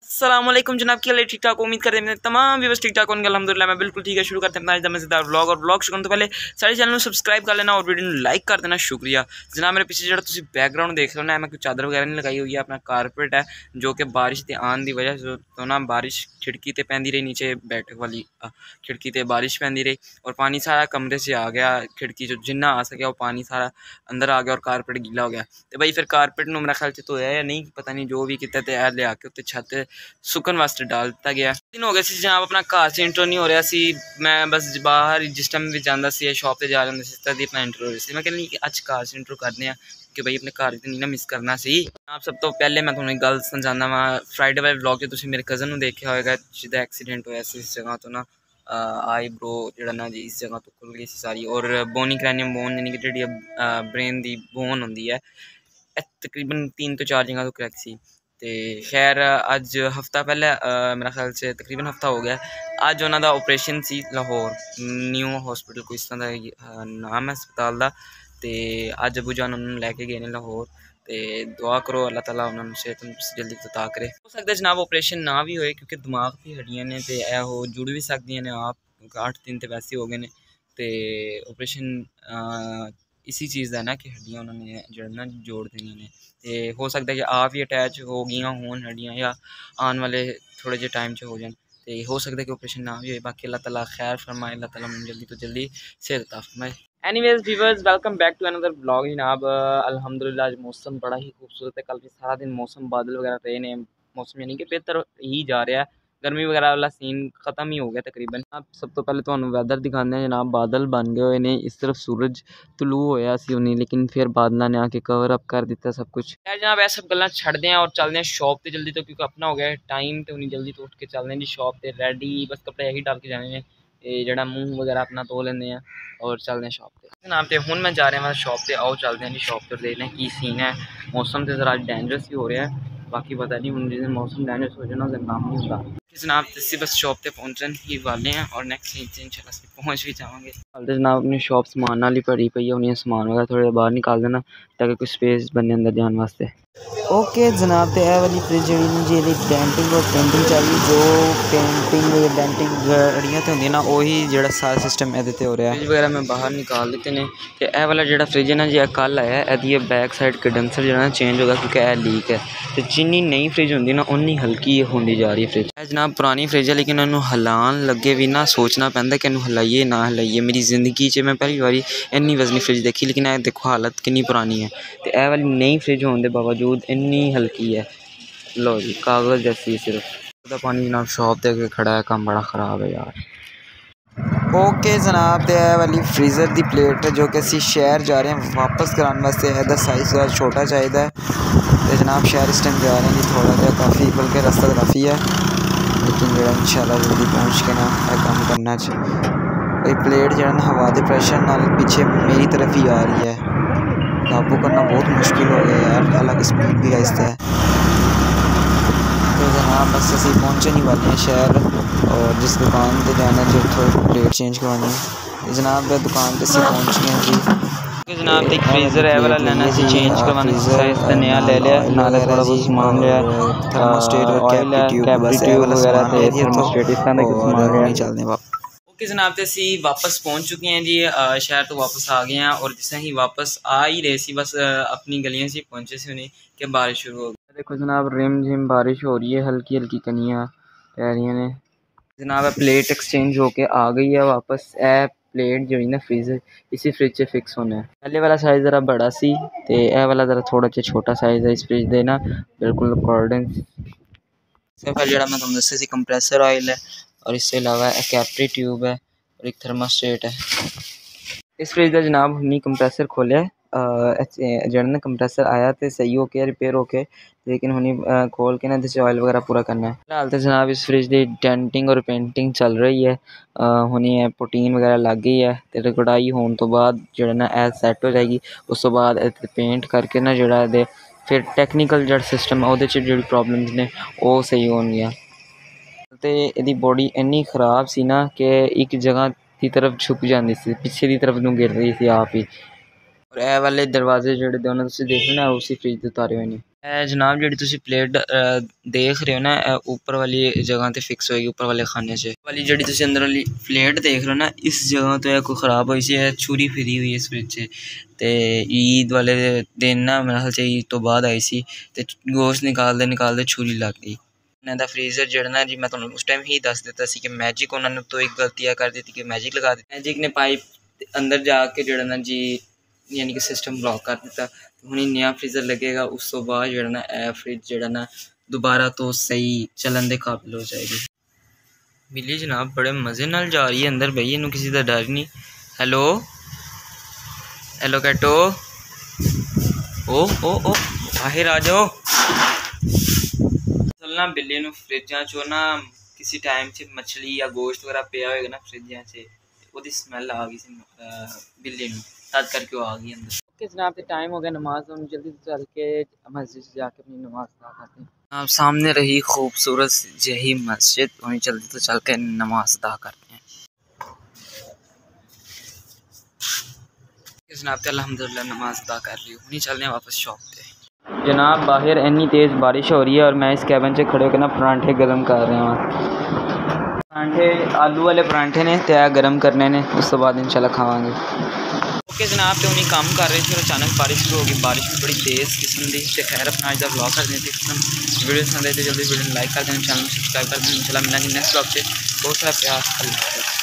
अस्सलामुअलैकुम जनाब, की हाल है? ठीक ठाक, उम्मीद करते हैं तमाम व्यूअर्स ठीक ठाक होंगे। अल्हम्दुलिल्लाह मैं बिल्कुल ठीक है। शुरू करते हैं अपना आज का मज़ेदार व्लॉग। और व्लॉग शुरू करने तो पहले सारे चैनल को सब्सक्राइब कर लेना और वीडियो को लाइक कर देना, शुक्रिया जनाब। मेरे पीछे जो तुम बैकग्राउंड देख रहे हो ना, मैं कुछ चादर वगैरह नहीं लगाई हुई है, अपना कारपेट है जो कि बारिश के आन की वजह से तो ना बारिश खिड़की ते पैंदी रही, नीचे बैठक वाली खिड़की ते बारिश पैंदी रही और पानी सारा कमरे से आ गया। खिड़की जो जिन्ना आ सके वो पानी सारा अंदर आ गया और कारपेट गीला हो गया। तो भाई फिर कारपेट में मेरा ख्याल से तो है या नहीं पता नहीं, जो भी कितना तैयार ले आके उत्ते छत सुकन वास्ते डाल दिता गया। दिन हो गए सी जनाब, अपना घर से इंट्रो नहीं हो रहा सी। मैं बस बाहर जिस टाइम भी जाता सी शॉप पर जा रहा इस तरह अपना इंट्रो हो रही सी। मैं कहनी कि अच घर से इंट्रो करने कि भाई अपने घर नहीं ना मिस करना सी। आप सब तो पहले मैं थोड़ी गल समझाना वा। फ्राइडे वाले व्लॉग जो मेरे कज़न को देखा होगा जिसका एक्सीडेंट होया इस जगह तो ना आई ब्रो जरा ना जी इस जगह तो खुल गई सी सारी। और बोनी क्रैनियम बोन यानी कि जी ब्रेन की बोन होंगी है तकरीबन 3 तो 4 जगह तो क्रैक सी। तो खैर अज हफ्ता पहले मेरा ख्याल से तकरीबन हफ्ता हो गया अज उन्हों का ऑपरेशन सी लाहौर न्यू हॉस्पिटल कोई इस तरह का नाम है अस्पताल का। तो अज अबू जान उन्होंने लैके गए हैं लाहौर। तो दुआ करो अल्लाह ताला उन्होंने सेहत जल्दी तता करे। हो सकता है जनाब ऑपरेशन ना भी होए क्योंकि दिमाग की हड्डियां ने तो यह जुड़ भी सकती ने आप, क्योंकि 8 दिन तो वैसे हो गए ने। तो ऑपरेशन इसी चीज़ का ना कि हड्डियां उन्होंने जो ना जोड़ देनी ने। तो हो सकता है कि आप ही अटैच हो गई होन हड्डियां या आने वाले थोड़े जे टाइम हो जाए। तो हो सकता है कि ऑपरेशन ना भी हो। बाकी अल्लाह ताला खैर फरमाए, अल्लाह ताला जल्दी तो जल्दी सेहत अता फरमाए। Anyways viewers, welcome back to another blog जनाब। अल्हम्दुलिल्लाह आज मौसम बड़ा ही खूबसूरत है। कल भी सारा दिन मौसम बादल वगैरह रहे ने, मौसम यानी कि बेहतर ही जा रहा है। गर्मी वगैरह वाला सीन खत्म ही हो गया तकरीबन। आप सब तो पहले तो वैदर दिखाते हैं जनाब। बादल बन गए हुए ने, इस तरफ सूरज तुलू होया सी होनी लेकिन फिर बादलों ने आके कवर अप कर दिता सब कुछ। यार जनाब यह सब गल्लां छड्डते हैं और चलते हैं शॉप पे जल्दी, तो क्योंकि अपना हो गया टाइम तो उन्हें जल्दी तो उठ के चलते हैं जी शॉप पे। रेडी बस कपड़े यही डाल के जाने हैं, जरा मुँह वगैरह अपना धो लेंगे हैं और चलते हैं शॉप पे जनाब। तो हुण मैं जा रहा हूँ शॉप पे, आओ चलते हैं जी शॉप पर, देखते हैं की सीन है। मौसम तो जरा डेंजरस ही हो रहा है, बाकी पता नहीं हूँ जिस दिन मौसम डेंजरस हो जाए ना उस काम नहीं होता जनाब। इसी बस शॉप पे पहुँचने ही वाले हैं और नेक्स्ट सीन इंशाल्लाह पहुँच भी जाएंगे। चलते जनाब, अपनी शॉप समान वाली भरी पई है, उन्हें समान वगैरह थोड़े बाहर निकाल देना ताकि कुछ स्पेस बने अंदर जाने वास्ते। ओके जनाब, तो यह वाली फ्रिज जी डेंटिंग और पेंटिंग चाहिए। जो पेंटिंग डेंटिंग जड़ियाँ तो होंगी ना वही जो सारा सिस्टम ये हो रहा है। फ्रिज वगैरह मैं बाहर निकाल देते हैं। तो यह वाला जो फ्रिज है ना जी कल आया, यदि बैक साइड कंडेंसर जो ना चेंज होगा क्योंकि यह लीक है। तो जिन्नी नई फ्रिज होंगी ना उन्नी हल्की होती जा रही है फ्रिज। यह जनाब पुरानी फ्रिज है लेकिन उन्होंने हिलान लगे भी ना सोचना पैंदा कि इन्हू हिलाइए ना हिलाइए। मेरी जिंदगी में पहली बारी इन्नी वजनी फ्रिज देखी, लेकिन यह देखो हालत कितनी पुरानी है। तो यह वाली नई फ्रिज होने के बावजूद इन्नी हल्की है। लो जी कागज़ जैसी सिर्फ पानी जनाब शॉप दे खड़ा है, काम बड़ा ख़राब है यार। ओके जनाब, तो यह वाली फ्रीज़र की प्लेट है जो कि असी शहर जा रहे हैं वापस कराने वास्ते। यदा साइज़ थोड़ा छोटा चाहिए है। तो जनाब शहर इस टाइम जा रहे हैं जी, थोड़ा जहा काफ़ी बल्कि रास्ता तो काफ़ी है लेकिन जो इंशाल्लाह जल्दी पहुँच के ना यह काम करना चाहिए। प्लेट जो ना हवा के प्रेशर नाल पीछे मेरी तरफ ही आ रही है, काबू करना बहुत मुश्किल हो गया यार, हालांकि स्पीड भी आहिस्ता है। तो जनाब बस असी पहुँचे नहीं वाले हैं शहर, और जिस दुकान पर जाना जो थोड़ी प्लेट चेंज करवानी है जनाब दुकान पर असी पहुँच गए हैं जी। जनाब एक फ्रीज़र है वाला लेना सी चेंज करवाना साइज का नया ले लिया, नाले थोड़ा बहुत सामान लिया, थर्मोस्टेट और ऑयल है कैप ट्यूब वगैरह ते थर्मोस्टेट इस तरह के सामान लिया। चलने वापस। ओके जनाब, तो असी वापस पहुँच चुके हैं जी, शहर तो वापस आ गए हैं। और जिस ही वापस आ ही रहे सी बस अपनी गलियों से पहुँचे से उन्हें कि बारिश शुरू हो गई। देखो जनाब रिम झिम बारिश हो रही है, हल्की हल्की कनियाँ पै रही ने जनाब। प्लेट एक्सचेंज होके आ गई है वापस। प्लेट जो है ना फ्रीज़र इसी फ्रिज से फिक्स होना है। पहले वाला साइज़ ज़रा बड़ा सी तो यह वाला ज़रा थोड़ा सा छोटा साइज़ है इस फ्रिज दे ना बिल्कुल अकॉर्डिंग। सिर्फ जो मैं तुम दसा सी कंप्रेसर ऑयल है और इससे अलावा एक कैप्री ट्यूब है और एक थर्मास्टेट है। इस फ्रिज का जनाब हमने कंप्रेसर खोलिया जो ना कंप्रेसर आया तो सही हो के रिपेयर हो के, लेकिन हमने खोल के ना इसे ऑयल वगैरह पूरा करना है। फिलहाल तो जनाब इस फ्रिज की डेंटिंग और पेंटिंग चल रही है। हमने पुटीन वगैरह लग गई है तो गुड़ाई होने तो बाद जो ना ए सैट हो जाएगी। उस तो बाद पेंट करके ना जोड़ा फिर टैक्नीकल जो सिस्टम है वो प्रॉब्लम्स ने वो सही होंगे। तो यदी बॉडी इन्नी खराब सी ना कि एक जगह की तरफ झुक जाती सी, पिछे की तरफ नूं गिर रही थी आप ही। और ए वाले दरवाजे जोड़े दोनों तुसीं देख ना उसी फ्रिज दे उतारे हुए ने। जनाब जी तुम प्लेट देख रहे हो ना, ऊपर वाली जगह तो फिक्स होएगी, ऊपर वाले खाने से वाली जी तुम अंदर वाली प्लेट देख रहे हो ना, इस जगह तो कोई खराब हुई सी है, छुरी फिरी हुई इस फ्रिज ते ईद वाले दिन ना मेरे ख्याल से ईद तो बाद आई सी ते गोश्त निकालते छुरी लग गई। इन्हों फ्रीजर जड़ा ना जी मैं तुम्हें उस टाइम ही दस दिता सी कि मैजिक उन्होंने तो एक गलती कर दी थी कि मैजिक लगा दी, मैजिक ने पाइप अंदर जाके जड़ा ना जी यानी कि सिस्टम ब्लॉक कर दिता। हुण नया फ्रीजर लगेगा उस तो बाद जड़ा ना ए फ्रिज जड़ा ना दोबारा तो सही चलन के काबिल हो जाएगी। बिल्ली जनाब बड़े मज़े नाल जा रही है अंदर बई, इनू किसी का डर नहीं। हेलो हेलो कैटो, ओ बाहर आ जाओ। ना बिल्ली नू फ्रिजा चो ना किसी टाइम से मछली या गोश्त वगैरह पिया होगा ना फ्रिजा से, वो स्मैल आ गई सी बिल्ली नू, तद करके वो आ गई अंदर। ओके जनाब तो टाइम हो गया नमाज, हम जल्दी से चल के मस्जिद से जाके अपनी नमाज अदा करते हैं। आप सामने रही खूबसूरत यही मस्जिद, वहीं जल्दी तो चल के नमाज अदा करते हैं। जनाब तो अल्हम्दुलिल्लाह नमाज अदा कर ली, वहीं चलने वापस शॉप पे। जनाब बाहर इतनी तेज़ बारिश हो रही है और मैं इस कैबिन से खड़े होकर ना परांठे गर्म कर रहे हैं। परांठे आलू वाले परांठे ने तैयार गर्म करने ने, उस तो बाद इंशाल्लाह खावांगे। ओके जनाब तो उन्हीं काम कर रहे थे और अचानक बारिश शुरू होगी, बारिश भी बड़ी तेज़ किस्म दी। तो खैर अपना आज ब्लॉग कर देते वीडियो पसंद आए तो जल्दी वीडियो लाइक कर देना, चैनल सब्सक्राइब कर देना। इंशाल्लाह मिलेंगे नेक्स्ट ब्लॉग से। बहुत सारा प्यार, अल्लाह हाफ़िज़।